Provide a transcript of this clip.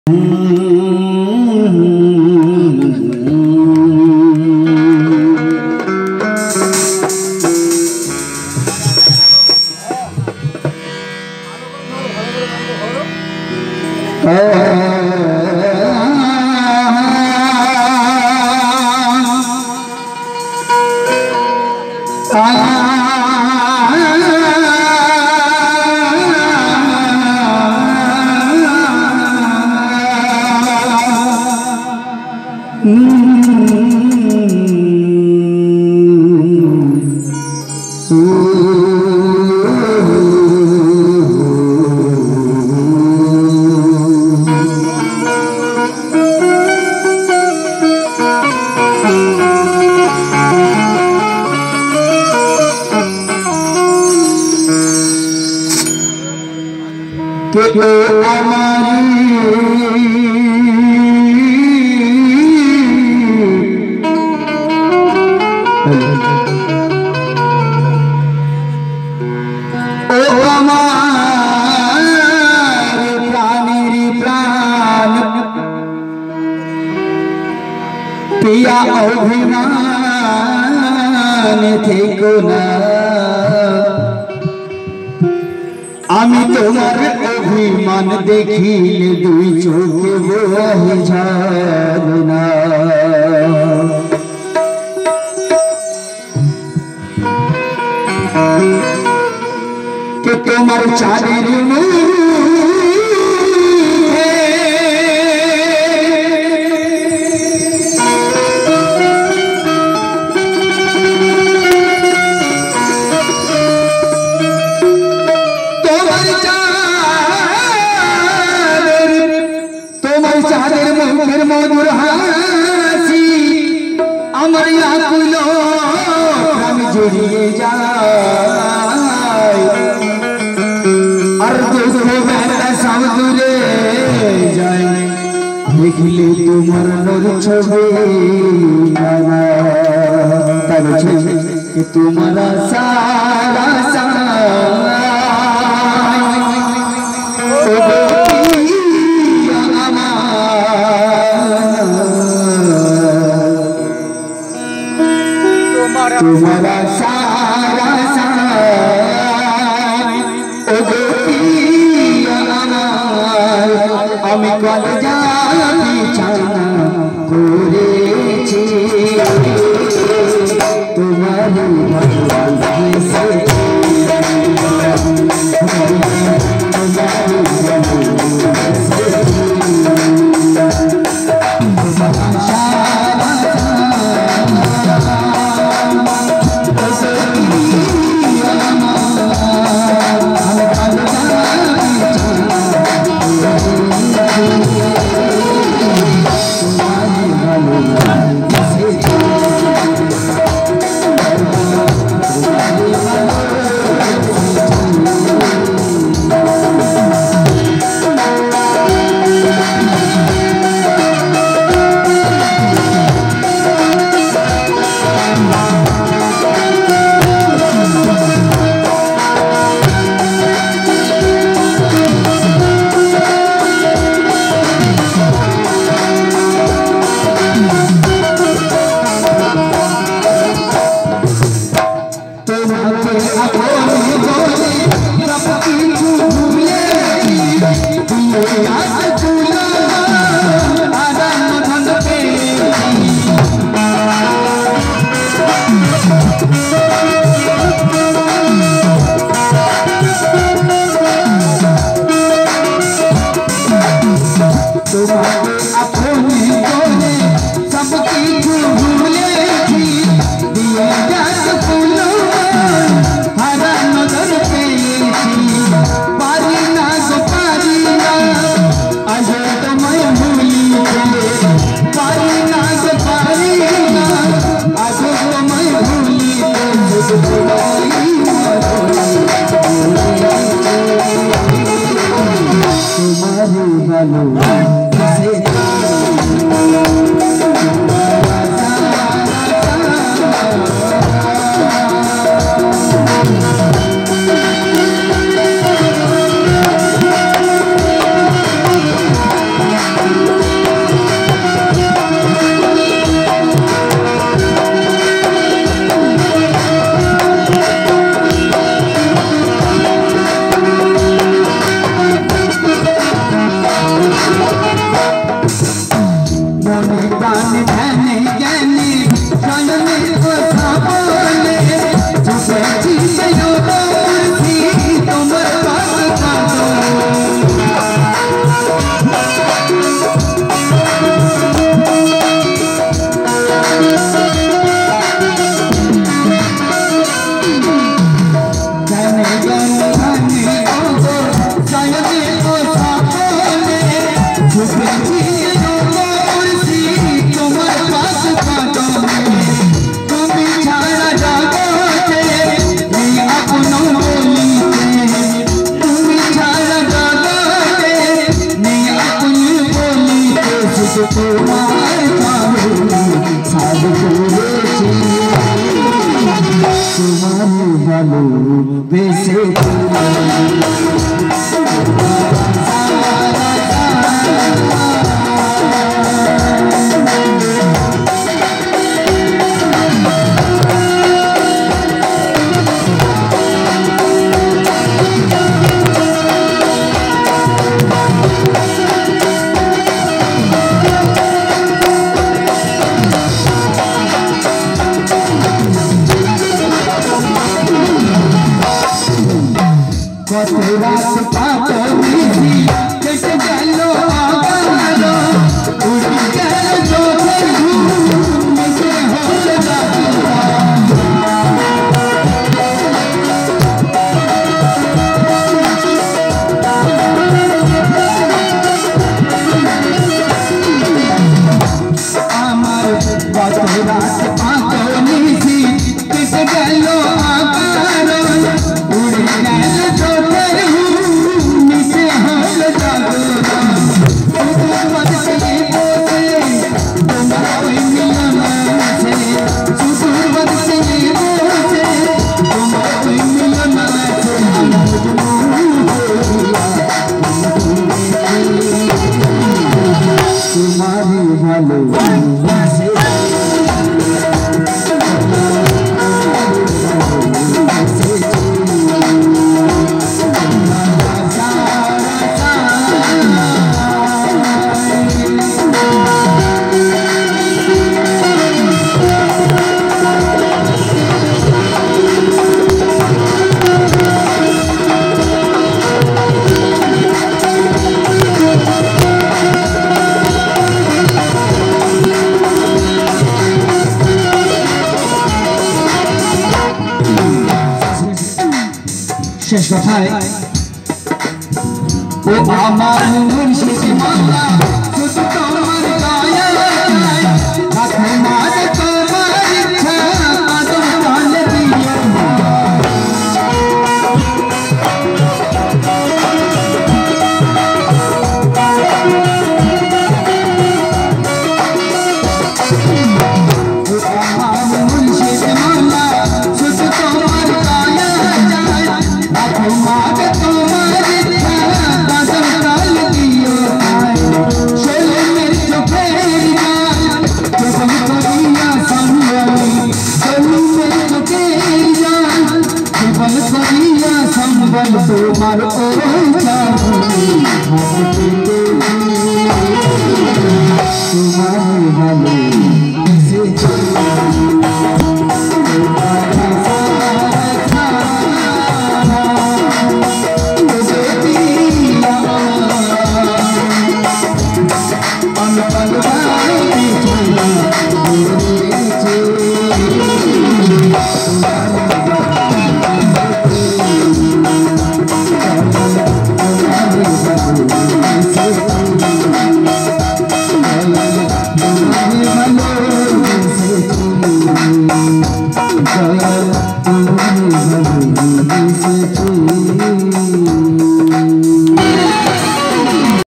पिया अभिमान থেকো না আমি তোমার অভিমান দেখিলে দুই চোখে বহে ঝরনা কে তোমার চাঁদের मधुर हासी अमर आकुलो हम जुड़िए जाए और दुख बेटा सब दूरे जाए देखले तुम्हार नूर छवि तब कि तुम्हारा सारा तुम्हारा सारा আমি কলেজা বিছানা করেছি তোমার ভালোবাসা मोने दान धने ज्ञानी जानने को साबोले जुबे जीते यो कुर्सी तुमर पास काटो रात पातो मीठी कैसे गलो आगालो उड़ी गलो जो घूम से हो लगा अमर बातो रात पातो मीठी कैसे गलो आगालो उड़ी गलो शेष কথায় ও আমার মুর্শিদ মাওলা শুধু তোমার দয়া রাখো মাঝ তোমার ইচ্ছা আদম কাল দিও ও আমার মুর্শিদ মাওলা শুধু তোমার দয়া राखो माग तुम्हार इच्छा आदम काल दियो शोले में जो फेरिया जो सब करिया संभली शोले में जो फेरिया जो बल करिया संभल तुम्हार ओछा तुम्हारे वाले से जय